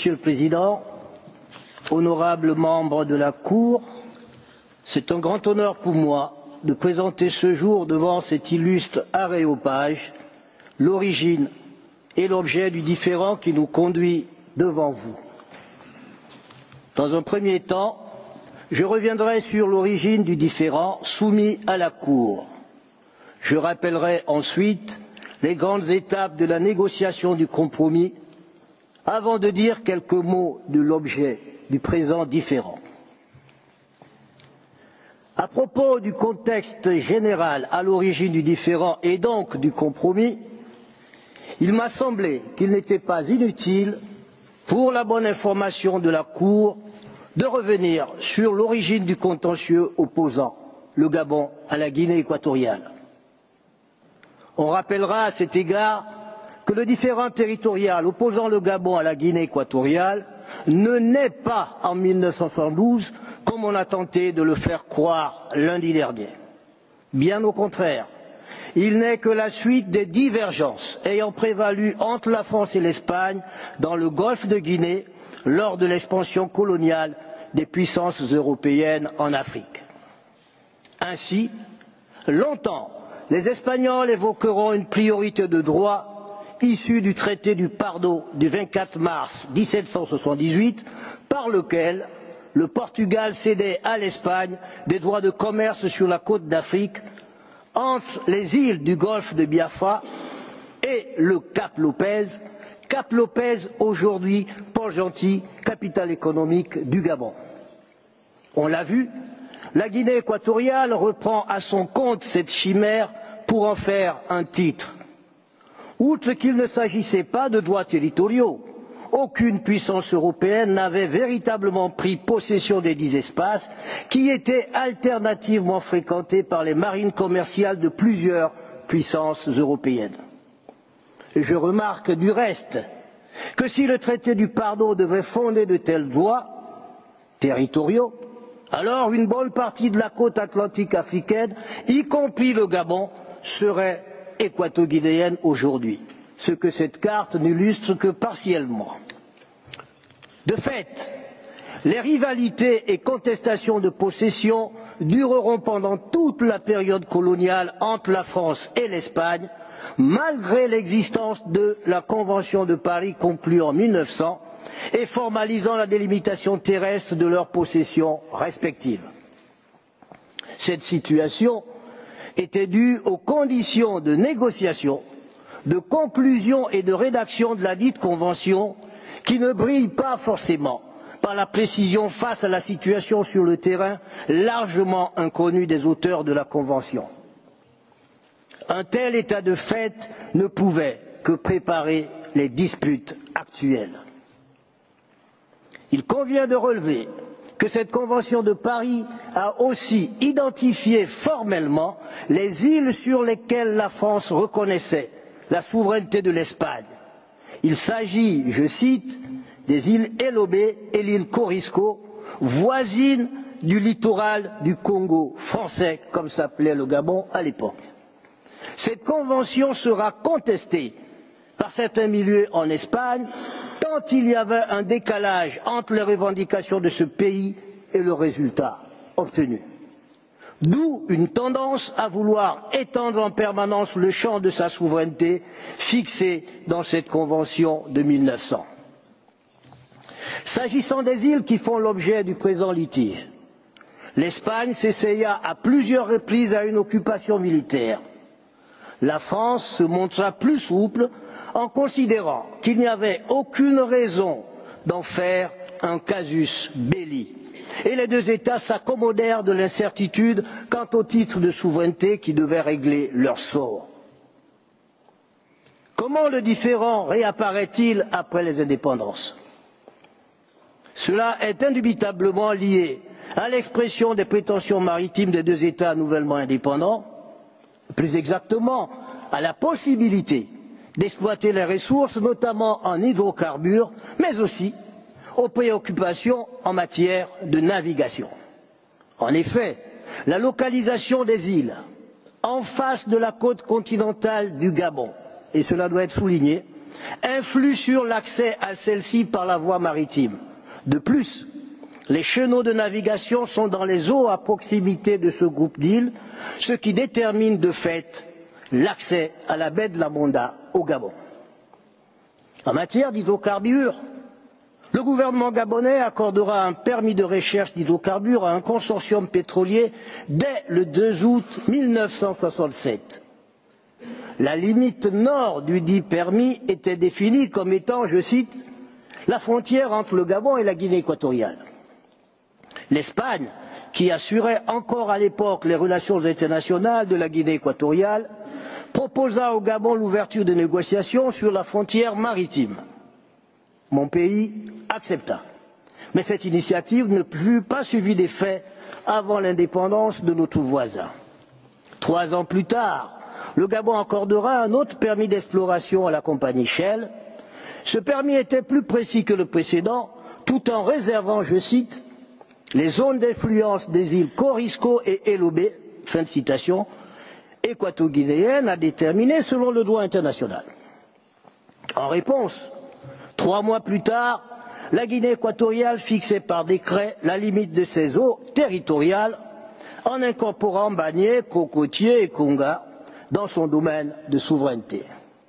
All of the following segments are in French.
Monsieur le Président, honorables membres de la Cour, c'est un grand honneur pour moi de présenter ce jour devant cet illustre aréopage l'origine et l'objet du différend qui nous conduit devant vous. Dans un premier temps, je reviendrai sur l'origine du différend soumis à la Cour. Je rappellerai ensuite les grandes étapes de la négociation du compromis avant de dire quelques mots de l'objet du présent différend. À propos du contexte général à l'origine du différend et donc du compromis, il m'a semblé qu'il n'était pas inutile, pour la bonne information de la Cour, de revenir sur l'origine du contentieux opposant le Gabon à la Guinée équatoriale. On rappellera à cet égard que le différend territorial opposant le Gabon à la Guinée équatoriale ne naît pas en 1972 comme on a tenté de le faire croire lundi dernier. Bien au contraire, il n'est que la suite des divergences ayant prévalu entre la France et l'Espagne dans le golfe de Guinée lors de l'expansion coloniale des puissances européennes en Afrique. Ainsi, longtemps, les Espagnols évoqueront une priorité de droit issue du traité du Pardo du 24 mars 1778, par lequel le Portugal cédait à l'Espagne des droits de commerce sur la côte d'Afrique, entre les îles du golfe de Biafra et le Cap Lopez aujourd'hui Port-Gentil, capitale économique du Gabon. On l'a vu, la Guinée équatoriale reprend à son compte cette chimère pour en faire un titre. Outre qu'il ne s'agissait pas de droits territoriaux, aucune puissance européenne n'avait véritablement pris possession des dix espaces qui étaient alternativement fréquentés par les marines commerciales de plusieurs puissances européennes. Je remarque du reste que si le traité du Pardo devait fonder de tels droits territoriaux, alors une bonne partie de la côte atlantique africaine, y compris le Gabon, serait équato-guinéenne aujourd'hui, ce que cette carte n'illustre que partiellement. De fait, les rivalités et contestations de possession dureront pendant toute la période coloniale entre la France et l'Espagne, malgré l'existence de la Convention de Paris conclue en 1900 et formalisant la délimitation terrestre de leurs possessions respectives. Cette situation était due aux conditions de négociation, de conclusion et de rédaction de la dite convention qui ne brille pas forcément par la précision face à la situation sur le terrain largement inconnue des auteurs de la convention. Un tel état de fait ne pouvait que préparer les disputes actuelles. Il convient de relever que cette Convention de Paris a aussi identifié formellement les îles sur lesquelles la France reconnaissait la souveraineté de l'Espagne. Il s'agit, je cite, des îles Elobé et l'île Corisco, voisines du littoral du Congo français, comme s'appelait le Gabon à l'époque. Cette convention sera contestée par certains milieux en Espagne, tant il y avait un décalage entre les revendications de ce pays et le résultat obtenu. D'où une tendance à vouloir étendre en permanence le champ de sa souveraineté fixé dans cette convention de 1900. S'agissant des îles qui font l'objet du présent litige, l'Espagne s'essaya à plusieurs reprises à une occupation militaire. La France se montra plus souple en considérant qu'il n'y avait aucune raison d'en faire un casus belli. Et les deux États s'accommodèrent de l'incertitude quant au titre de souveraineté qui devait régler leur sort. Comment le différend réapparaît-il après les indépendances? Cela est indubitablement lié à l'expression des prétentions maritimes des deux États nouvellement indépendants, plus exactement à la possibilité d'exploiter les ressources, notamment en hydrocarbures, mais aussi aux préoccupations en matière de navigation. En effet, la localisation des îles en face de la côte continentale du Gabon, et cela doit être souligné, influe sur l'accès à celle-ci par la voie maritime. De plus, les chenaux de navigation sont dans les eaux à proximité de ce groupe d'îles, ce qui détermine de fait l'accès à la baie de la Monda au Gabon. En matière d'hydrocarbures, le gouvernement gabonais accordera un permis de recherche d'hydrocarbures à un consortium pétrolier dès le 2 août 1967. La limite nord du dit permis était définie comme étant, je cite, la frontière entre le Gabon et la Guinée équatoriale. L'Espagne, qui assurait encore à l'époque les relations internationales de la Guinée équatoriale, proposa au Gabon l'ouverture des négociations sur la frontière maritime. Mon pays accepta. Mais cette initiative ne fut pas suivie des faits avant l'indépendance de notre voisin. 3 ans plus tard, le Gabon accordera un autre permis d'exploration à la compagnie Shell. Ce permis était plus précis que le précédent, tout en réservant, je cite, les zones d'influence des îles Corisco et Elobé, fin de citation, équato-guinéennes à déterminer selon le droit international. En réponse, 3 mois plus tard, la Guinée équatoriale fixait par décret la limite de ses eaux territoriales en incorporant Mbagné, Cocotier et Konga dans son domaine de souveraineté.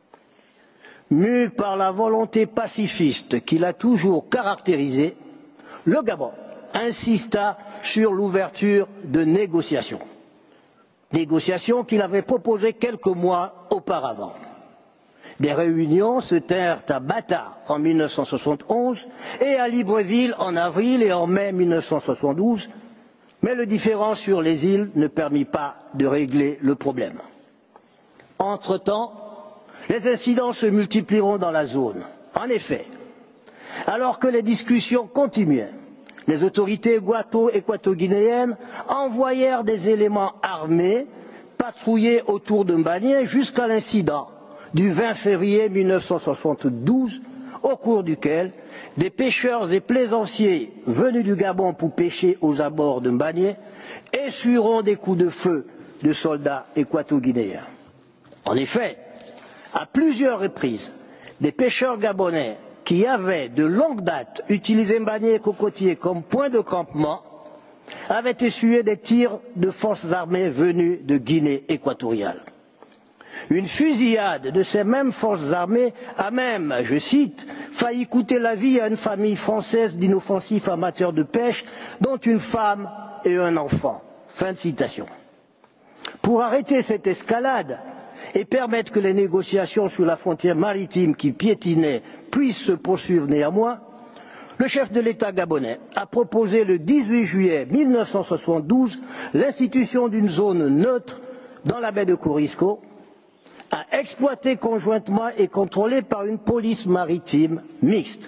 Mu par la volonté pacifiste qui l'a toujours caractérisé, le Gabon insista sur l'ouverture de négociations. Négociations qu'il avait proposées quelques mois auparavant. Des réunions se tinrent à Bata en 1971 et à Libreville en avril et en mai 1972, mais le différend sur les îles ne permit pas de régler le problème. Entre-temps, les incidents se multiplieront dans la zone. En effet, alors que les discussions continuaient, les autorités équato-guinéennes envoyèrent des éléments armés patrouiller autour de Mbagné jusqu'à l'incident du 20 février 1972, au cours duquel des pêcheurs et plaisanciers venus du Gabon pour pêcher aux abords de Mbagné essuieront des coups de feu de soldats équato-guinéens. En effet, à plusieurs reprises, des pêcheurs gabonais qui avaient de longue date utilisé Mbagné et Cocotier comme point de campement avaient essuyé des tirs de forces armées venues de Guinée équatoriale. Une fusillade de ces mêmes forces armées a même, je cite, failli coûter la vie à une famille française d'inoffensifs amateurs de pêche, dont une femme et un enfant. Fin de citation. Pour arrêter cette escalade et permettre que les négociations sur la frontière maritime qui piétinait puissent se poursuivre néanmoins, le chef de l'État gabonais a proposé le 18 juillet 1972 l'institution d'une zone neutre dans la baie de Corisco, à exploiter conjointement et contrôlée par une police maritime mixte.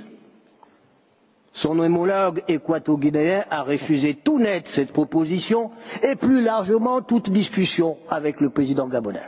Son homologue équato-guinéen a refusé tout net cette proposition et plus largement toute discussion avec le président gabonais.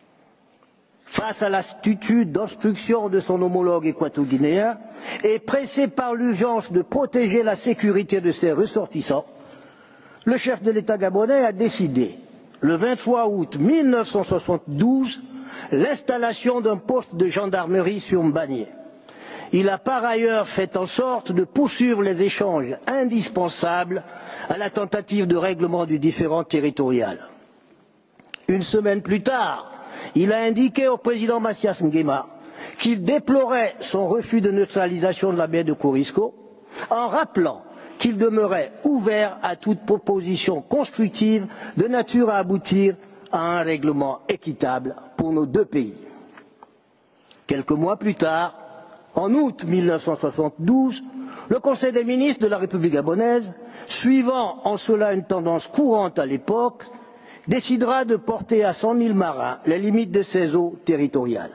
Face à l'attitude d'obstruction de son homologue équato-guinéen et pressé par l'urgence de protéger la sécurité de ses ressortissants, le chef de l'État gabonais a décidé, le 23 août 1972, l'installation d'un poste de gendarmerie sur Mbagné. Il a par ailleurs fait en sorte de poursuivre les échanges indispensables à la tentative de règlement du différend territorial. Une semaine plus tard, il a indiqué au président Mathias Nguema qu'il déplorait son refus de neutralisation de la baie de Corisco, en rappelant qu'il demeurait ouvert à toute proposition constructive de nature à aboutir à un règlement équitable pour nos deux pays. Quelques mois plus tard, en août 1972, le Conseil des ministres de la République gabonaise, suivant en cela une tendance courante à l'époque, décidera de porter à 100 000 marins les limites de ses eaux territoriales.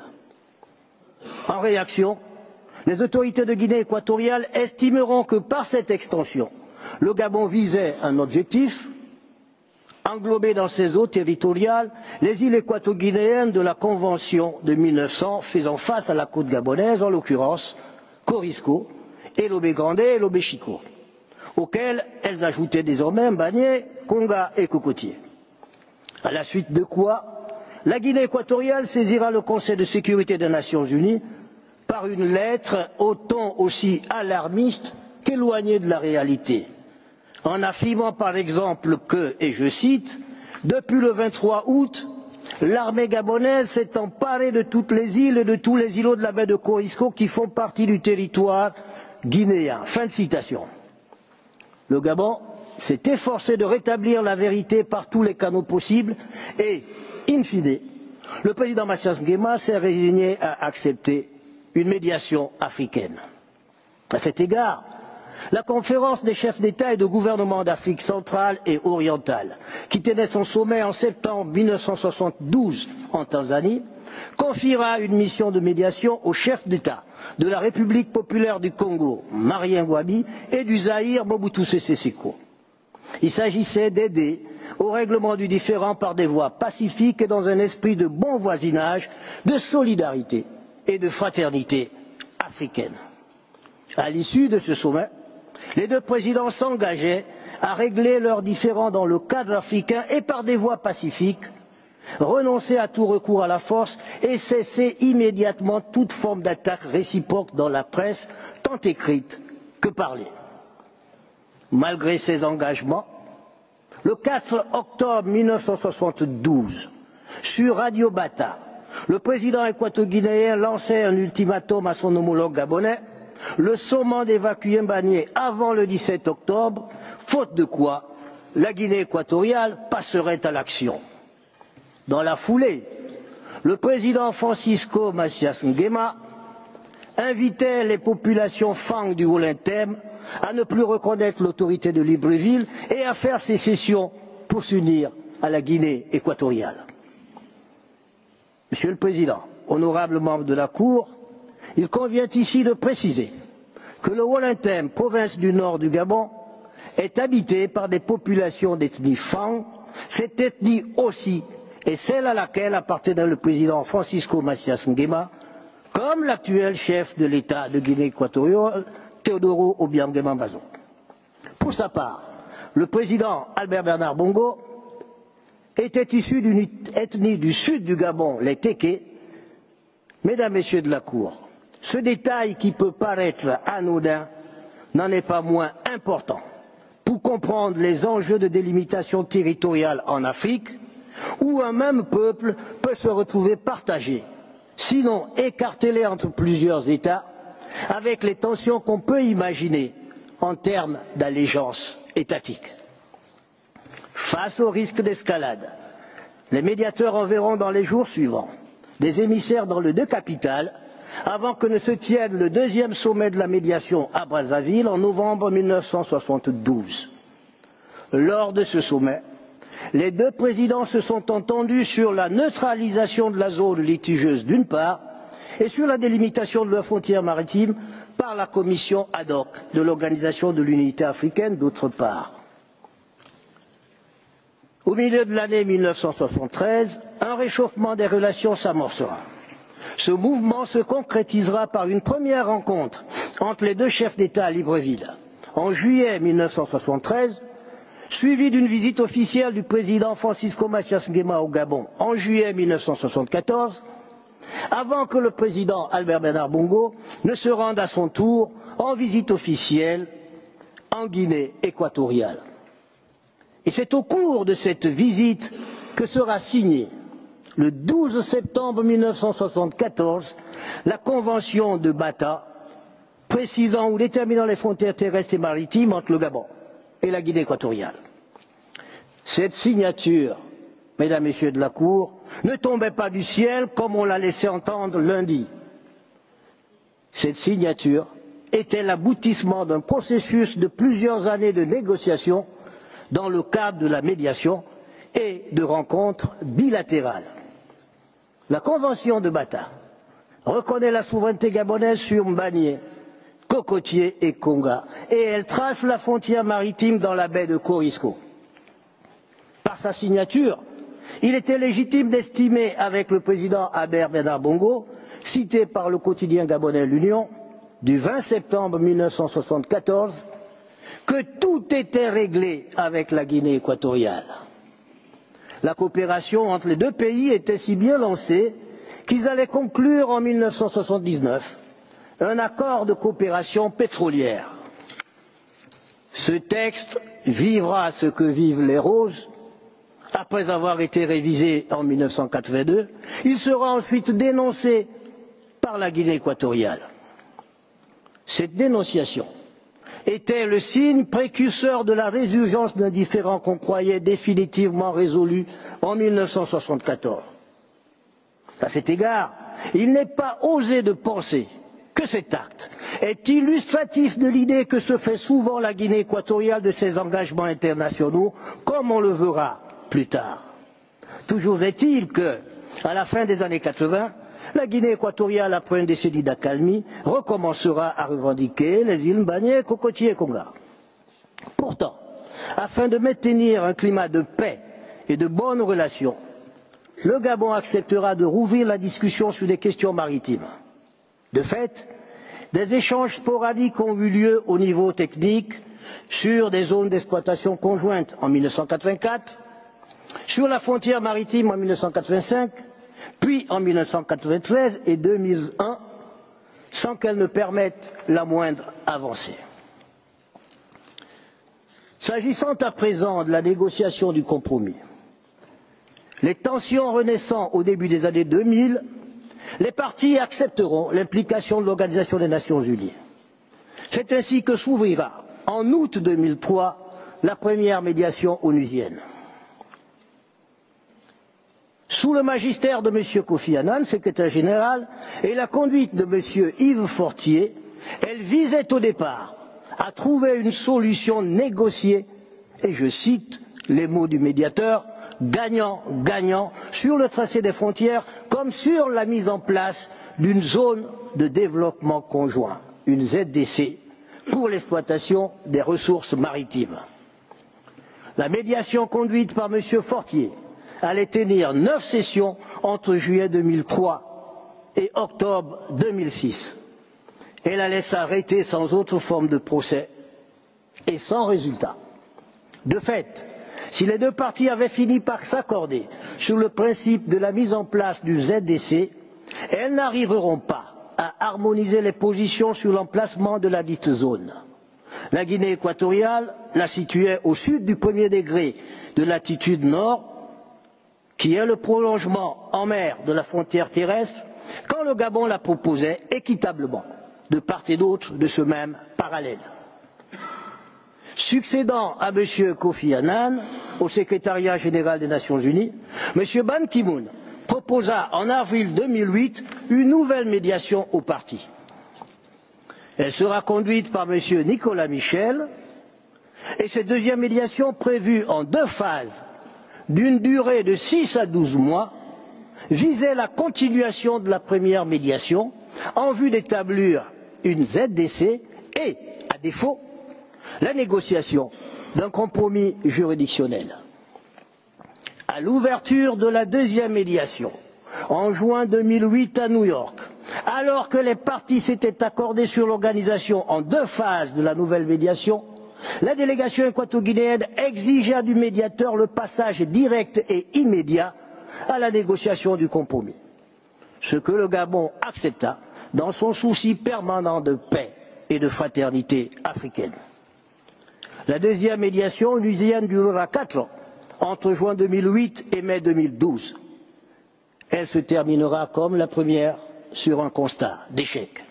En réaction, les autorités de Guinée équatoriale estimeront que par cette extension, le Gabon visait un objectif, englober dans ses eaux territoriales les îles équato-guinéennes de la Convention de 1900 faisant face à la côte gabonaise, en l'occurrence Corisco, Elobé Grande et Elobé Chico, auxquelles elles ajoutaient désormais Mbagné, Konga et Cocotier. À la suite de quoi, la Guinée équatoriale saisira le Conseil de sécurité des Nations unies par une lettre au ton aussi alarmiste qu'éloigné de la réalité, en affirmant par exemple que, et je cite, « Depuis le 23 août, l'armée gabonaise s'est emparée de toutes les îles et de tous les îlots de la baie de Corisco qui font partie du territoire guinéen. » Fin de citation. Le Gabon s'est efforcé de rétablir la vérité par tous les canaux possibles et, in fine, le président Mathias Nguema s'est résigné à accepter une médiation africaine. À cet égard, la conférence des chefs d'État et de gouvernement d'Afrique centrale et orientale, qui tenait son sommet en septembre 1972 en Tanzanie, confiera une mission de médiation aux chefs d'État de la République populaire du Congo, Marien Ngouabi, et du Zaïre, Mobutu Sese Seko. Il s'agissait d'aider au règlement du différend par des voies pacifiques et dans un esprit de bon voisinage, de solidarité et de fraternité africaine. À l'issue de ce sommet, les deux présidents s'engageaient à régler leurs différends dans le cadre africain et par des voies pacifiques, renoncer à tout recours à la force et cesser immédiatement toute forme d'attaque réciproque dans la presse, tant écrite que parlée. Malgré ces engagements, le 4 octobre 1972, sur Radio Bata, le président équato-guinéen lançait un ultimatum à son homologue gabonais, le sommant d'évacuer Mbagné avant le 17 octobre, faute de quoi la Guinée équatoriale passerait à l'action. Dans la foulée, le président Francisco Macias Nguema invitait les populations Fang du Haut-Lintem à ne plus reconnaître l'autorité de Libreville et à faire sécession pour s'unir à la Guinée équatoriale. Monsieur le Président, honorables membres de la Cour, il convient ici de préciser que le Haut-Lintem, province du nord du Gabon, est habité par des populations d'ethnie Fang. Cette ethnie aussi est celle à laquelle appartenait le président Francisco Macias Nguema, comme l'actuel chef de l'État de Guinée équatoriale, Teodoro Obiang Nguema. Pour sa part, le président Albert Bernard Bongo était issu d'une ethnie du sud du Gabon, les Téké. Mesdames, Messieurs de la Cour, ce détail qui peut paraître anodin n'en est pas moins important pour comprendre les enjeux de délimitation territoriale en Afrique, où un même peuple peut se retrouver partagé, sinon écartelé entre plusieurs États, avec les tensions qu'on peut imaginer en termes d'allégeance étatique. Face au risque d'escalade, les médiateurs enverront dans les jours suivants des émissaires dans les deux capitales avant que ne se tienne le deuxième sommet de la médiation à Brazzaville en novembre 1972. Lors de ce sommet, les deux présidents se sont entendus sur la neutralisation de la zone litigieuse d'une part et sur la délimitation de leurs frontières maritimes par la commission ad hoc de l'Organisation de l'Unité africaine d'autre part. Au milieu de l'année 1973, un réchauffement des relations s'amorcera. Ce mouvement se concrétisera par une première rencontre entre les deux chefs d'État à Libreville en juillet 1973, suivie d'une visite officielle du président Francisco Macias Nguema au Gabon en juillet 1974, avant que le président Albert Bernard Bongo ne se rende à son tour en visite officielle en Guinée équatoriale. Et c'est au cours de cette visite que sera signée, le 12 septembre 1974, la Convention de Bata, précisant ou déterminant les frontières terrestres et maritimes entre le Gabon et la Guinée équatoriale. Cette signature, Mesdames, Messieurs de la Cour, ne tombait pas du ciel comme on l'a laissé entendre lundi. Cette signature était l'aboutissement d'un processus de plusieurs années de négociations dans le cadre de la médiation et de rencontres bilatérales. La Convention de Bata reconnaît la souveraineté gabonaise sur Mbagné, Cocotier et Konga, et elle trace la frontière maritime dans la baie de Corisco. Par sa signature, il était légitime d'estimer avec le président Albert Bernard Bongo, cité par le quotidien gabonais L'Union, du 20 septembre 1974, que tout était réglé avec la Guinée équatoriale. La coopération entre les deux pays était si bien lancée qu'ils allaient conclure en 1979 un accord de coopération pétrolière. Ce texte vivra ce que vivent les roses. Après avoir été révisé en 1982, il sera ensuite dénoncé par la Guinée équatoriale. Cette dénonciation était le signe précurseur de la résurgence d'un différend qu'on croyait définitivement résolu en 1974. À cet égard, il n'est pas osé de penser que cet acte est illustratif de l'idée que se fait souvent la Guinée équatoriale de ses engagements internationaux, comme on le verra plus tard. Toujours est-il que, à la fin des années 80, la Guinée équatoriale, après une décennie d'accalmie, recommencera à revendiquer les îles Mbagné, Cocotier et Conga. Pourtant, afin de maintenir un climat de paix et de bonnes relations, le Gabon acceptera de rouvrir la discussion sur les questions maritimes. De fait, des échanges sporadiques ont eu lieu au niveau technique sur des zones d'exploitation conjointes en 1984, sur la frontière maritime en 1985, puis en 1993 et 2001, sans qu'elles ne permettent la moindre avancée. S'agissant à présent de la négociation du compromis, les tensions renaissant au début des années 2000, les parties accepteront l'implication de l'Organisation des Nations Unies. C'est ainsi que s'ouvrira, en août 2003, la première médiation onusienne. Sous le magistère de M. Kofi Annan, secrétaire général, et la conduite de M. Yves Fortier, elle visait au départ à trouver une solution négociée, et je cite les mots du médiateur, gagnant-gagnant sur le tracé des frontières comme sur la mise en place d'une zone de développement conjoint, une ZDC, pour l'exploitation des ressources maritimes. La médiation conduite par M. Fortier allait tenir 9 sessions entre juillet 2003 et octobre 2006. Elle allait s'arrêter sans autre forme de procès et sans résultat. De fait, si les deux parties avaient fini par s'accorder sur le principe de la mise en place du ZDC, elles n'arriveront pas à harmoniser les positions sur l'emplacement de la dite zone. La Guinée équatoriale la situait au sud du 1er degré de latitude nord, qui est le prolongement en mer de la frontière terrestre, quand le Gabon la proposait équitablement de part et d'autre de ce même parallèle. Succédant à M. Kofi Annan au secrétariat général des Nations Unies, M. Ban Ki-moon proposa en avril 2008 une nouvelle médiation aux parties. Elle sera conduite par M. Nicolas Michel et cette deuxième médiation prévue en 2 phases d'une durée de 6 à 12 mois visait la continuation de la première médiation en vue d'établir une ZDC et, à défaut, la négociation d'un compromis juridictionnel. À l'ouverture de la deuxième médiation, en juin 2008 à New York, alors que les parties s'étaient accordées sur l'organisation en 2 phases de la nouvelle médiation, la délégation équato-guinéenne exigea du médiateur le passage direct et immédiat à la négociation du compromis, ce que le Gabon accepta dans son souci permanent de paix et de fraternité africaine. La deuxième médiation onusienne durera 4 ans, entre juin 2008 et mai 2012. Elle se terminera comme la première sur un constat d'échec.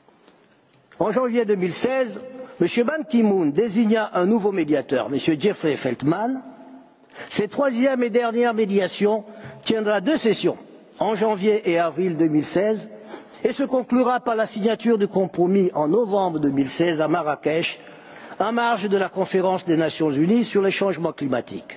En janvier 2016, M. Ban Ki-moon désigna un nouveau médiateur, M. Jeffrey Feltman. Cette troisième et dernière médiation tiendra 2 sessions, en janvier et avril 2016, et se conclura par la signature du compromis en novembre 2016 à Marrakech, en marge de la conférence des Nations Unies sur les changements climatiques.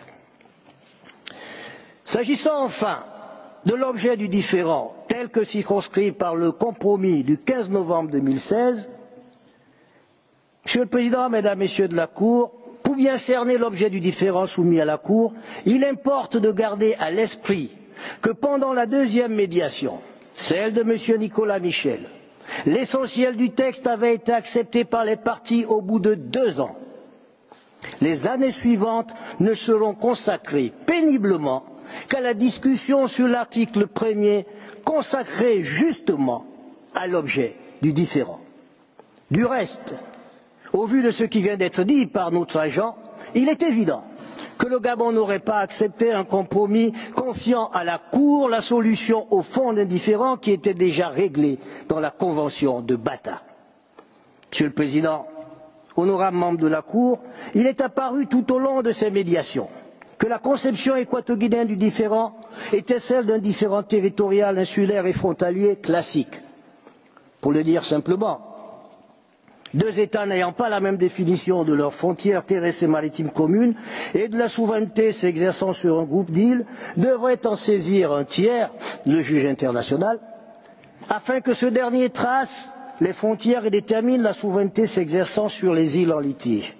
S'agissant enfin de l'objet du différend, tel que circonscrit par le compromis du 15 novembre 2016, Monsieur le Président, Mesdames, Messieurs de la Cour, pour bien cerner l'objet du différend soumis à la Cour, il importe de garder à l'esprit que pendant la deuxième médiation, celle de M. Nicolas Michel, l'essentiel du texte avait été accepté par les parties au bout de 2 ans. Les années suivantes ne seront consacrées péniblement qu'à la discussion sur l'article 1er consacré justement à l'objet du différend. Du reste, au vu de ce qui vient d'être dit par notre agent, il est évident que le Gabon n'aurait pas accepté un compromis confiant à la Cour la solution au fond d'un différend qui était déjà réglé dans la Convention de Bata. Monsieur le Président, honorables membres de la Cour, il est apparu tout au long de ces médiations que la conception équato-guinéenne du différend était celle d'un différend territorial, insulaire et frontalier classique. Pour le dire simplement, deux États n'ayant pas la même définition de leurs frontières terrestres et maritimes communes et de la souveraineté s'exerçant sur un groupe d'îles devraient en saisir un tiers, le juge international, afin que ce dernier trace les frontières et détermine la souveraineté s'exerçant sur les îles en litige.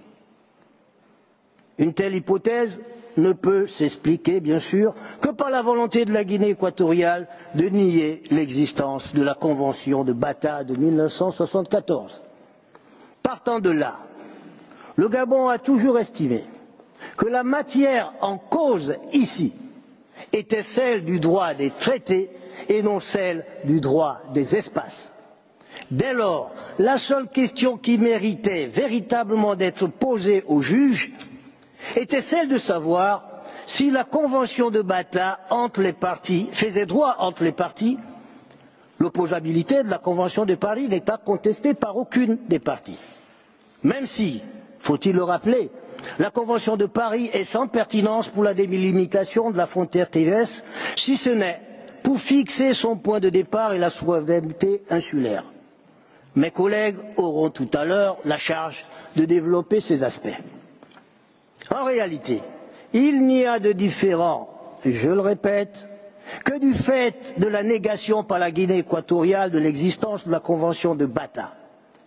Une telle hypothèse ne peut s'expliquer, bien sûr, que par la volonté de la Guinée équatoriale de nier l'existence de la Convention de Bata de 1974. Partant de là, le Gabon a toujours estimé que la matière en cause ici était celle du droit des traités et non celle du droit des espaces. Dès lors, la seule question qui méritait véritablement d'être posée au juge était celle de savoir si la Convention de Bata entre les parties faisait droit entre les parties. L'opposabilité de la Convention de Paris n'est pas contestée par aucune des parties. Même si, faut-il le rappeler, la Convention de Paris est sans pertinence pour la délimitation de la frontière terrestre, si ce n'est pour fixer son point de départ et la souveraineté insulaire. Mes collègues auront tout à l'heure la charge de développer ces aspects. En réalité, il n'y a de différent, je le répète, que du fait de la négation par la Guinée équatoriale de l'existence de la Convention de Bata.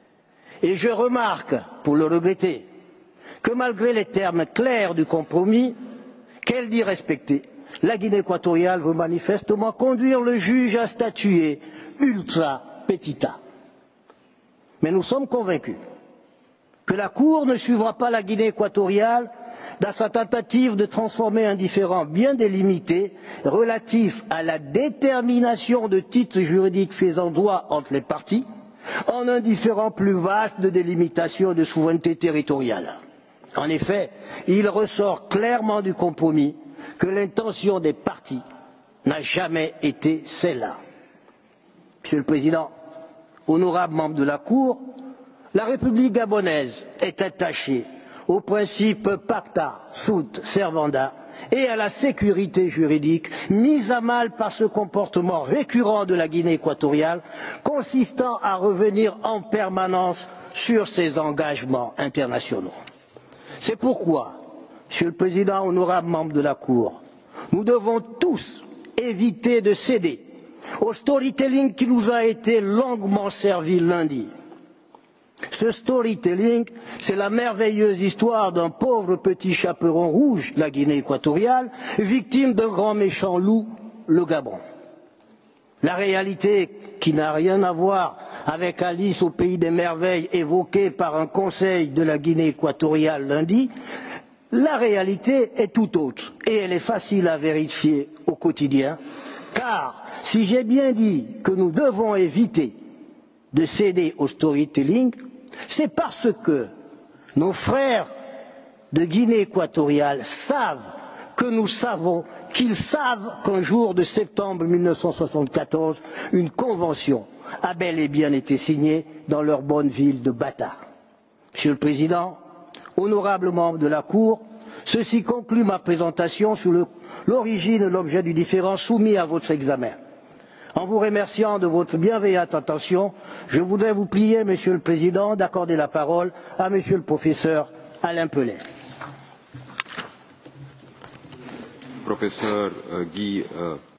Et je remarque, pour le regretter, que malgré les termes clairs du compromis, qu'elle dit respecter, la Guinée équatoriale veut manifestement conduire le juge à statuer ultra petita. Mais nous sommes convaincus que la Cour ne suivra pas la Guinée équatoriale dans sa tentative de transformer un différend bien délimité relatif à la détermination de titres juridiques faisant droit entre les parties en un différend plus vaste de délimitation de souveraineté territoriale. En effet, il ressort clairement du compromis que l'intention des parties n'a jamais été celle-là. Monsieur le Président, honorables membres de la Cour, la République gabonaise est attachée au principe pacta sunt servanda et à la sécurité juridique mise à mal par ce comportement récurrent de la Guinée équatoriale consistant à revenir en permanence sur ses engagements internationaux. C'est pourquoi, Monsieur le Président, honorables membres de la Cour, nous devons tous éviter de céder au storytelling qui nous a été longuement servi lundi. Ce storytelling, c'est la merveilleuse histoire d'un pauvre petit chaperon rouge, la Guinée équatoriale, victime d'un grand méchant loup, le Gabon. La réalité, qui n'a rien à voir avec Alice au pays des merveilles évoquée par un conseil de la Guinée équatoriale lundi, la réalité est tout autre et elle est facile à vérifier au quotidien, car si j'ai bien dit que nous devons éviter de céder au storytelling, c'est parce que nos frères de Guinée équatoriale savent que nous savons qu'ils savent qu'un jour de septembre 1974, une convention a bel et bien été signée dans leur bonne ville de Bata. Monsieur le Président, honorables membres de la Cour, ceci conclut ma présentation sur l'origine et l'objet du différend soumis à votre examen. En vous remerciant de votre bienveillante attention, je voudrais vous prier, Monsieur le Président, d'accorder la parole à Monsieur le professeur Alain Pellet. Professeur Guy